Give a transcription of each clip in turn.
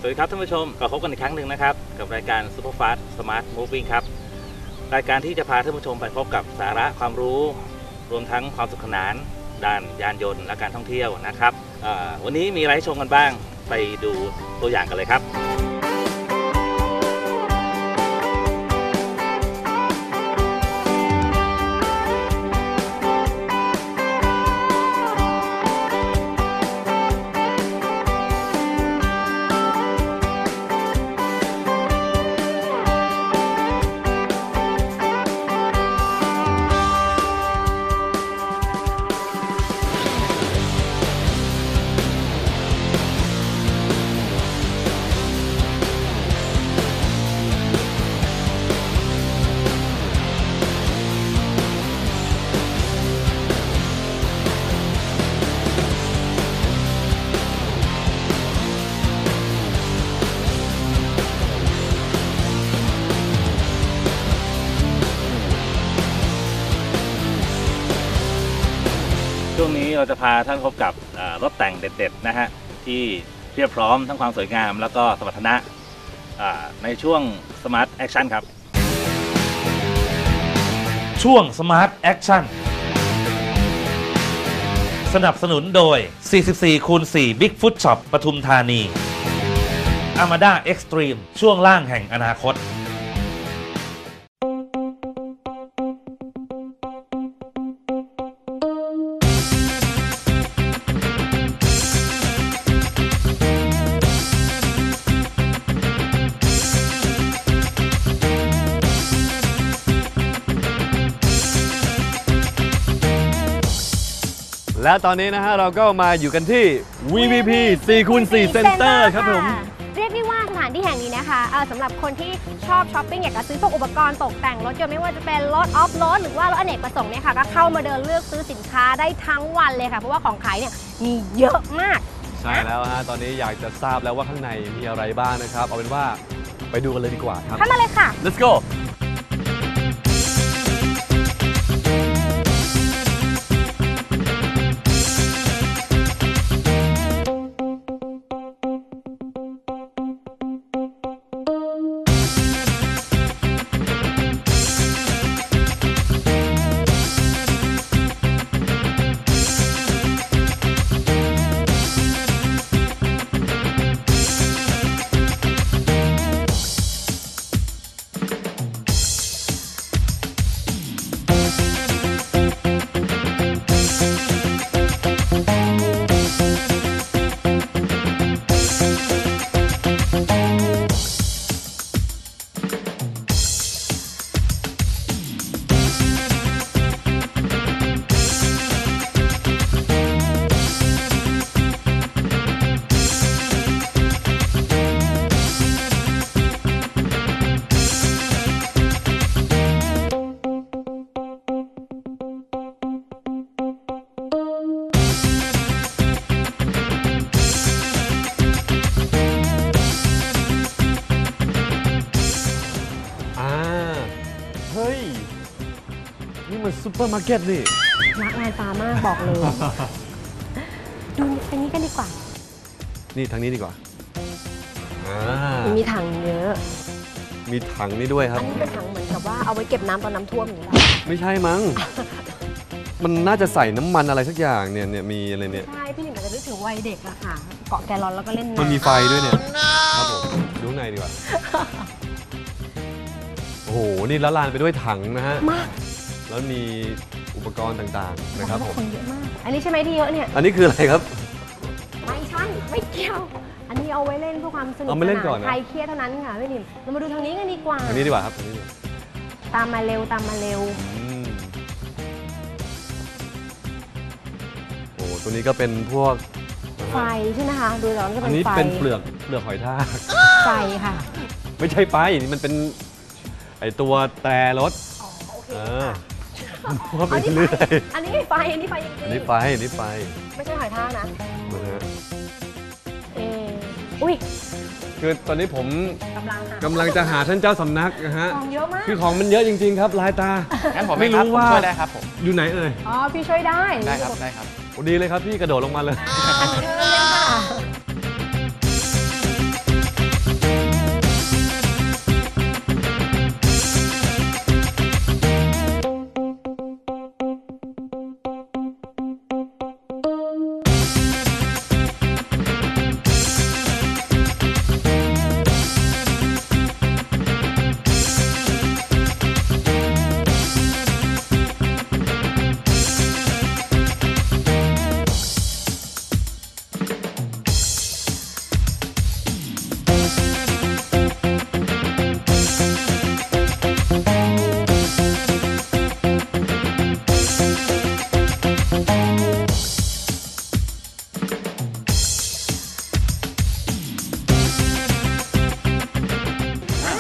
สวัสดีครับท่านผู้ชมก็พบกันอีกครั้งหนึ่งนะครับกับรายการ Superfast Smart Moving ครับรายการที่จะพาท่านผู้ชมไปพบกับสาระความรู้รวมทั้งความสนุกสนานด้านยานยนต์และการท่องเที่ยวนะครับวันนี้มีอะไรให้ชมกันบ้างไปดูตัวอย่างกันเลยครับช่วงนี้เราจะพาท่านพบกับรถแต่งเด็ดๆนะฮะที่เพียบพร้อมทั้งความสวยงามแล้วก็สมรรถนะในช่วง Smart Action ครับช่วง Smart Action สนับสนุนโดย 44x4 Big Foot Shop ปทุมธานี Armada Extreme ช่วงล่างแห่งอนาคตและตอนนี้นะฮะเราก็มาอยู่กันที่ VVP 4x4 Center ครับผมเรียกได้ว่าสถานที่แห่งนี้นะคะสำหรับคนที่ชอบช้อปปิ้งอยากจะซื้อพวกอุปกรณ์ตกแต่งรถยนต์ไม่ว่าจะเป็นรถออฟโรดหรือว่ารถอเนกประสงค์เนี่ยค่ะก็เข้ามาเดินเลือกซื้อสินค้าได้ทั้งวันเลยค่ะเพราะว่าของขายเนี่ยมีเยอะมากใช่แล้วฮะตอนนี้อยากจะทราบแล้วว่าข้างในมีอะไรบ้างนะครับเอาเป็นว่าไปดูกันเลยดีกว่าครับเข้ามาเลยค่ะ Let's goเฮ้ยนี่มันซุปเปอร์มาร์เก็ตนี่ละลายตามากบอกเลยดูอันนี้กันดีกว่านี่ทางนี้ดีกว่ามีถังเยอะมีถังนี่ด้วยครับอันนี้เป็นถังเหมือนกับว่าเอาไว้เก็บน้ำตอนน้ำท่วมอย่างนี้ไม่ใช่มั้งมันน่าจะใส่น้ำมันอะไรสักอย่างเนี่ยมีอะไรเนี่ยใช่พี่หนิงอาจจะนึกถึงวัยเด็กอะค่ะเกาะแกลลอนแล้วก็เล่นน้ำมันมีไฟด้วยเนี่ยครับผมดูข้างในดีกว่าโอ้โหนี่ละลานไปด้วยถังนะฮะมากแล้วมีอุปกรณ์ต่างๆนะครับผมคนเยอะมากอันนี้ใช่ไหมที่เยอะเนี่ยอันนี้คืออะไรครับไม่ใช่ไม่เกี่ยวอันนี้เอาไว้เล่นเพื่อความสนุกสนานคลายเครียดเท่านั้นค่ะพี่หนิงเรามาดูทางนี้กันดีกว่าทางนี้ดีกว่าครับทางนี้ตามมาเร็วตามมาเร็วโอ้ตัวนี้ก็เป็นพวกไฟใช่ไหมคะดูแล้วก็เป็นไฟอันนี้เป็นเปลือกหอยทากไฟค่ะไม่ใช่ไฟนี่มันเป็นไอตัวแตรรถโอเคว่าไปเรื่อยอันนี้ไฟอันนี้ไฟจริงอันนี้ไฟไม่ใช่หอยทากนะอุ้ยคือตอนนี้ผมกำลังจะหาท่านเจ้าสำนักนะฮะของเยอะมากคือของมันเยอะจริงๆครับลายตางั้นผมไม่รู้ว่าช่วยได้ครับผมอยู่ไหนเอ่ยอ๋อพี่ช่วยได้ครับดีเลยครับพี่กระโดดลงมาเลย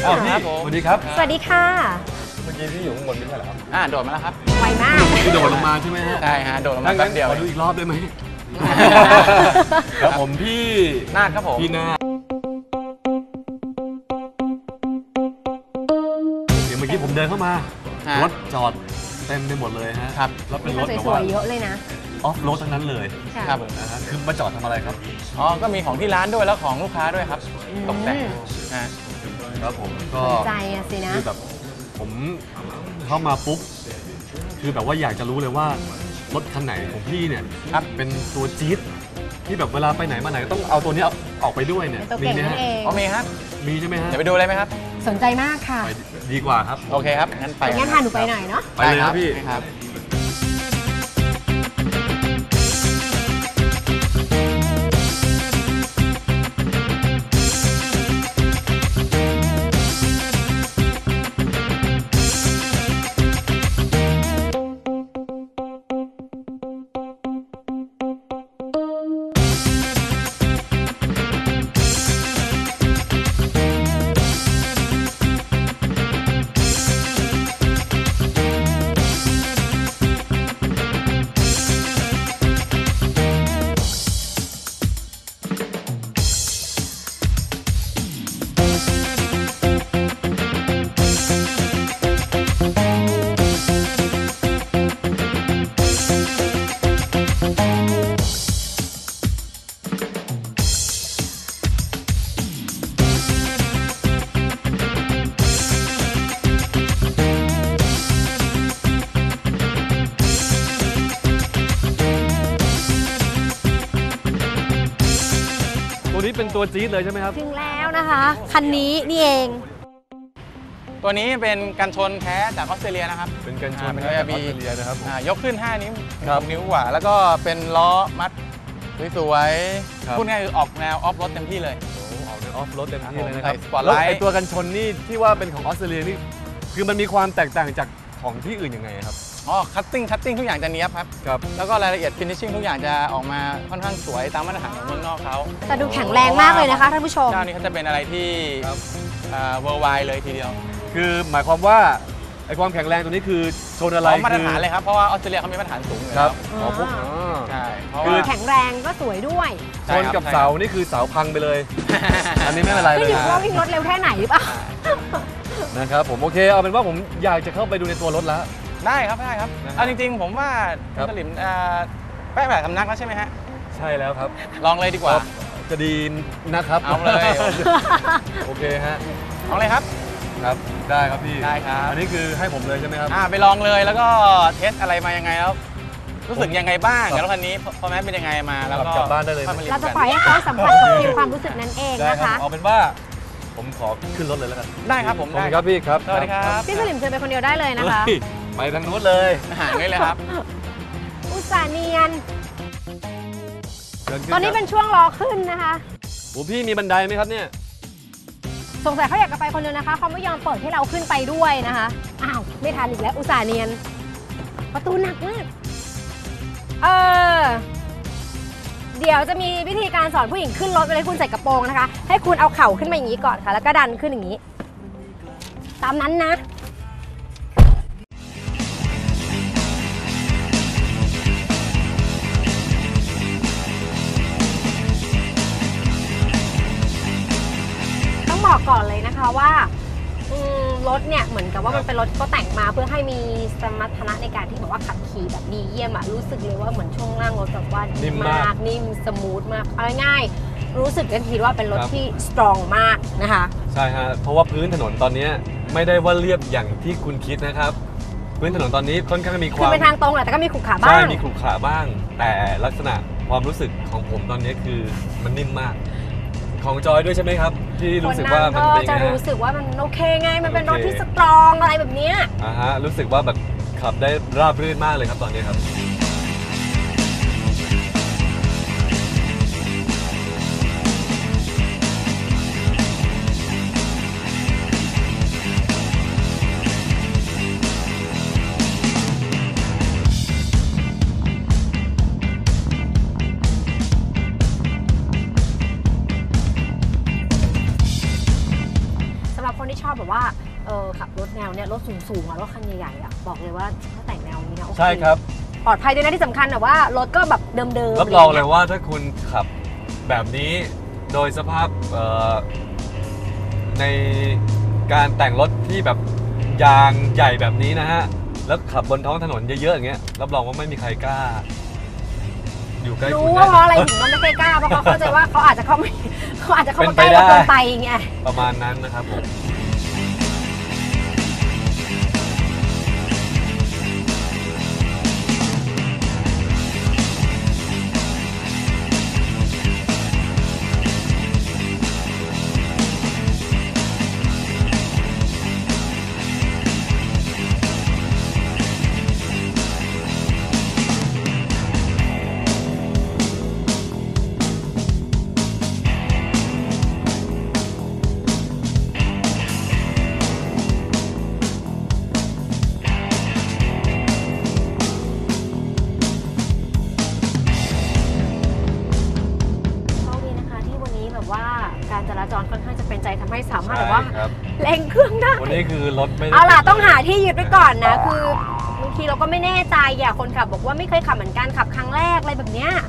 อ้าวพี่สวัสดีครับสวัสดีค่ะเมื่อกี้ที่อยู่ข้างบนไม่ใช่เหรอครับโดดมาแล้วครับไวมากที่โดดลงมาใช่ไหมฮะใช่ฮะ โดดลงมาแป๊บเดียวขอดูอีกรอบได้ไหมครับผมพี่นาคครับผมพี่นาเดี๋ยวเมื่อกี้ผมเดินเข้ามาฮะรถจอดเต็มไปหมดเลยฮะครับแล้วเป็มีนครนถแบบสวว่ายๆเยอะเลยนะออฟโรดทั้งนั้นเลยค่ะครับผมนะฮะคือมาจอดทำอะไรครับอ๋อ ก็มีของที่ร้านด้วยแล้วของลูกค้าด้วยครับ ตกแต่งฮะครับผมก็สนใจอะสินะคือแบบผมเข้ามาปุ๊บคือแบบว่าอยากจะรู้เลยว่ารถคันไหนของพี่เนี่ยครับเป็นตัวจี๊ดที่แบบเวลาไปไหนมาไหนก็ต้องเอาตัวนี้เอาออกไปด้วยเนี่ยเป็นตัวเก่งไหมนั่ฮะนเองอ๋อมีครับมีใช่ไหมฮะเดี๋ยวไปดูเลยไหมครับสนใจมากค่ะไปดีกว่าครับโอเคครับ งั้นไปงั้นพาหนูไปหน่อยเนาะไปเลยครับพี่ได้ครับตัวนี้เป็นตัวจี๊ดเลยใช่ไหมครับถึงแล้วนะคะ คันนี้นี่เองตัวนี้เป็นกันชนแท้จากออสเตรเลียนะครับเป็นกันชนเป็นจากออ ARB สเตรเลียนะครับผมยกขึ้น 5 นิ้วครับ 6นิ้วกว่า แล้วก็เป็นล้อมัดสวยครับๆพูดง่ายคือออกแนวออฟรถเต็มที่เลยโอ้ออกในออฟโรดเต็มที่เลยนะครับใส่สปอร์ตไลท์แล้วไอตัวกันชนนี่ที่ว่าเป็นของออสเตรเลียนี่คือมันมีความแตกต่างจากของที่อื่นยังไงครับอ๋อ คัตติ้งทุกอย่างจะเนี้ยบครับครับแล้วก็รายละเอียดฟินิชชิ่งทุกอย่างจะออกมาค่อนข้างสวยตามมาตรฐานของเมืองนอกเขาแต่ดูแข็งแรงมากเลยนะคะท่านผู้ชมเจ้านี้เขาจะเป็นอะไรที่ครับเวอร์ไวเลยทีเดียวคือหมายความว่าไอความแข็งแรงตัวนี้คือชนอะไรมาตรฐานเลยครับ เพราะว่าออสเตรเลียเขามีมาตรฐานสูงอยู่คแล้รัวบอ๋อพวกอ๋อใช่เพราะคือว่าแข็งแรงก็สวยด้วยชนกับเสานี่คือเสาพังไปเลย อันนี้ไม่เป็นไรไม่เลยถึงว่าวิ่งรถเร็วแค่ไหนหรือเปล่านะครับผมโอเคเอาเป็นว่าผมอยากจะเข้าไปดูในตัวรถแล้วได้ครับได้ครับนะฮะเอาจริงๆ ผมว่าครับสลิมแป้งแบบสำนักแล้วใช่ไหมฮะใช่แล้วครับลองเลยดีกว่าจะดีนะครับเอาเลยโอเคฮะลองเลยครับครับได้ครับพี่ได้ครับอันนี้คือให้ผมเลยใช่ไหมครับไปลองเลยแล้วก็เทสอะไรมายังไงแล้ว รู้สึกยังไงบ้างครับกับรถคันนี้พอแม้เป็นยังไงมาแล้วก็กลับบ้านได้เลยค่อมรีวิวเราจะกันปล่อยให้เขาสัมผัสกับฟิลความรู้สึกนั้นเองได้นะครัคะบเอาเป็นว่าผมขอขึ้นรถเลยแล้วกันได้ครับผมขอบได้คุณครับพี่ครับสวัสดีครับพี่สลิมเชิญไปคนเดียวได้เลยนะคะเฮ้ยไปทางนู้นเลยอาหารนี่เลยครับอุตส่าห์เนียนเชิญขึ้ตอนนี้เป็นช่วงรอขึ้นนะคะโอ้พี่มีบันไดไหมครับเนี่ยสงสัยเขาอยากจะไปคนเดียวนะคะเขาไม่ยอมเปิดให้เราขึ้นไปด้วยนะคะ อ้าว ไม่ทันอีกแล้วอุตส่าห์เนียน ประตูหนักมาก เดี๋ยวจะมีวิธีการสอนผู้หญิงขึ้นรถเวลาคุณใส่กระโปรงนะคะ ให้คุณเอาเข่าขึ้นมาอย่างนี้ก่อนค่ะ แล้วก็ดันขึ้นอย่างนี้ ตามนั้นนะ ต้องบอกก่อนเลยนะคะว่ารถเนี่ยเหมือนกับว่ามันเป็นรถที่เขาแต่งมาเพื่อให้มีสมรรถนะในการที่แบบว่าขับขี่แบบดีเยี่ยมอะรู้สึกเลยว่าเหมือนช่วงล่างรถแบบว่านิ่นิ่มมากนิ่มสมูทมากเอาง่ายๆรู้สึกกันทีว่าเป็นรถครับที่สตรองมากนะคะใช่ฮะเพราะว่าพื้นถนนตอนนี้ไม่ได้ว่าเรียบอย่างที่คุณคิดนะครับ พื้นถนนตอนนี้ค่อนข้างมีคคือวามเป็นทางตรงแหละแต่ก็มีขรุขระบ้าใช่งมีขรุขระบ้าง แต่ลักษณะความรู้สึกของผมตอนนี้คือมันนิ่มมาก ของจอยด้วยใช่ไหมครับ ที่รู้สึกว่ามันคเป็นจะยังไงรู้ฮะสึกว่ามันโอเคไงมันเป็นรถโอเคที่สตรองอะไรแบบเนี้ยฮะรู้สึกว่าแบบขับได้ราบรื่นมากเลยครับตอนนี้ครับสำหรับคนคนที่ชอบแบบว่าขับรถแนวเนี่ยรถสูงๆรถคันใหญ่ๆบอกเลยว่าถ้าแต่งแนวนี้นะโอเคใช่ครับปลอดภัยด้วยนะที่สำคัญแต่ว่ารถก็แบบเดิมๆรับรองเลยว่าถ้าคุณขับแบบนี้โดยสภาพในการแต่งรถที่แบบยางใหญ่แบบนี้นะฮะแล้วขับบนท้องถนนเยอะๆอย่างเงี้ยรับรองว่าไม่มีใครกล้าอยู่ใกล้คุณรู้แน่ว่าเพราะอะไรถึงมันไม่เคยกล้าเพราะเขาเข้าใจว่าเขาอาจจะเข้ามาใกล้เราเกินไปไงประมาณนั้นนะครับผมการจราจรค่อนข้างจะเป็นใจทำให้สามารถใช่แบบว่าครับเร่งเครื่องได้วันนี้คือรถไม่ได้เอาล่ะติดต้องหาที่ยึดไว้ก่อนนะคือบางทีเราก็ไม่แน่ใจคนขับบอกว่าไม่เคยขับเหมือนกันขับครั้งแรกอะไรแบบเนี้ย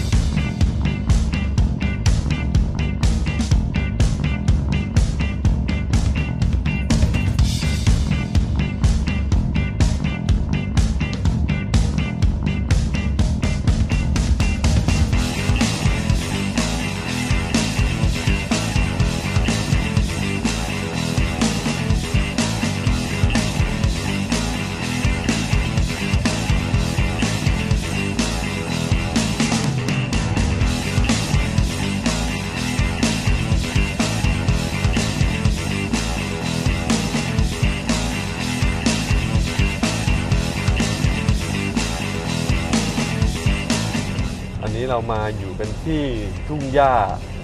อันนี้เรามาอยู่กันที่ทุ่งหญ้า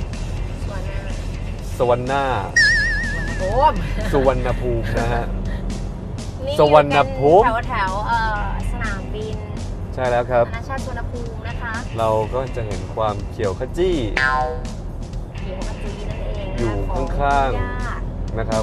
สวรรณาโอ้มสุวรรณภูมินะฮะนี่สวรรณภูมิแถวสนามบินใช่แล้วครับนานาชาติสุวรรณภูมินะคะเราก็จะเห็นความเขียวขจีเขียวขจีนั่นเองอยู่ของข้างๆทุ่หญ้นะครับ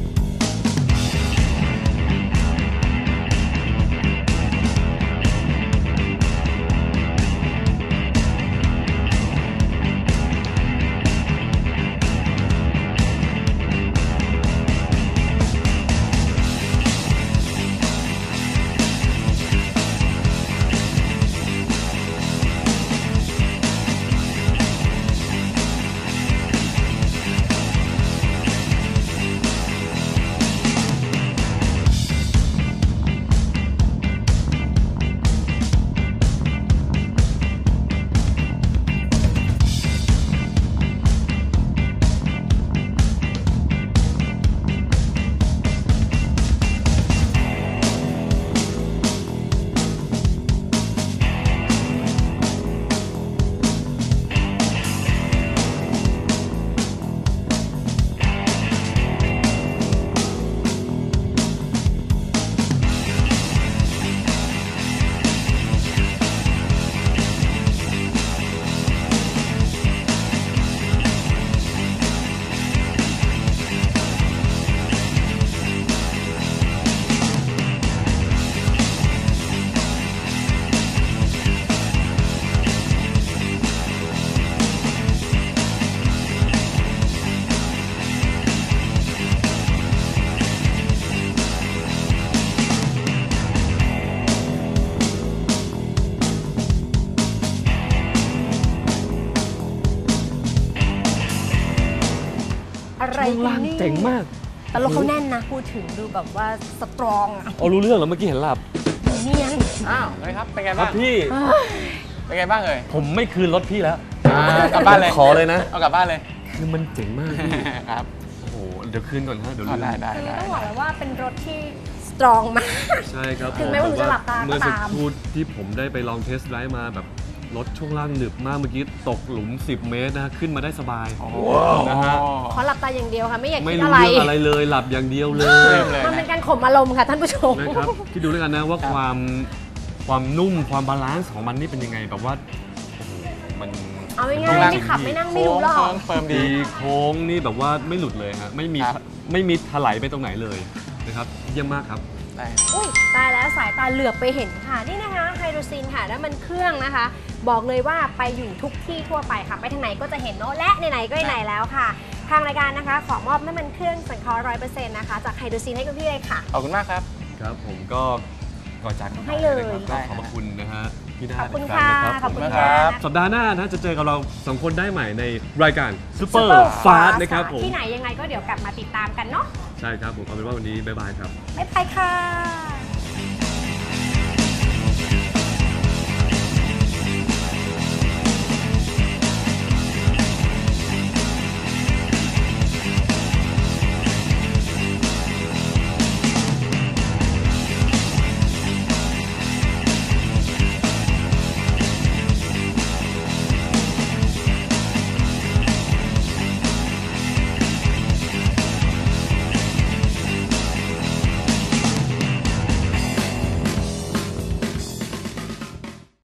อะไรช่วงล่างเจ๋งมากแต่รถเขาแน่นนะพูดถึงดูแบบว่าสตรองอ่ะเอารู้เรื่องแล้วเมื่อกี้เห็นหลับเนียนอ้าวเลยครับ เป็นไงครับ้าบงพี่เป็นไงบ้างเอ่ยผมไม่คืนรถพี่แล้วกลับบ้านเลยขอเลยนะเอากลับบ้านเลยคือมันเจ๋งมากพี่ครับโอ้โห เดี๋ยวคืนก่อนฮะเดี๋ยวลืมได้คือได้ต้องบอกเลยว่าเป็นรถที่สตรองมากใช่ครับถึงแม้ว่าหนูจะหลับตาก็ตามเมื่อสักครู่ที่ผมได้ไปลองเทสไดรฟ์มาแบบรถช่วงล่างหนึบมากเมื่อกี้ตกหลุม 10 เมตรนะฮะขึ้นมาได้สบาย นะฮะขอหลับตาอย่างเดียวค่ะไม่อยากไม่คิดรู้อะไรเรื่องอะไรเลยหลับอย่างเดียวเลยมันเป็นการข่มอารมณ์ค่ะท่านผู้ชมนะครับคิดดูแล้วกันนะว่าความนุ่มความบาลานซ์ของมันนี่เป็นยังไงแบบว่าโอ้โหมันเอาง่ายๆไม่ขับไม่นั่งไม่รู้หรอกโค้งเฟิร์มดีดีโค้งนี่แบบว่าไม่หลุดเลยฮะไม่มีครับไม่มีถลายไปตรงไหนเลยนะครับเยี่ยมมากครับได้อุ้ยตายแล้วสายตาเหลือบไปเห็นค่ะนี่นะคะไฮโดรซินค่ะน้ำมันเครื่องนะคะ บอกเลยว่าไปอยู่ทุกที่ทั่วไปค่ะไปทางไหนก็จะเห็นเนาะและไหนๆก็ไหนๆแล้วค่ะ ทางรายการนะคะขอมอบน้ำมันเครื่องสังเคราะห์ 100% นะคะจากไฮโดรซินให้คุณพี่เลยค่ะขอบคุณมากครับครับผมก็ก่อนจากกันไปให้เลยนะครับก็ขอบพระคุณนะฮะพี่นาขอบคุณกค่ะรั้งนะขอบคุณขอบคุณค่ะครับสัปดาห์หน้านะจะเจอกับเราสองคนได้ใหม่ในรายการซูเปอ Super ร์ฟาส Fast นะครับผมที่ไหนยังไงก็เดี๋ยวกลับมาติดตามกันเนาะใช่ครับผมเอาเป็นว่าวันนี้บ๊ายบายครับบ๊ายบายค่ะ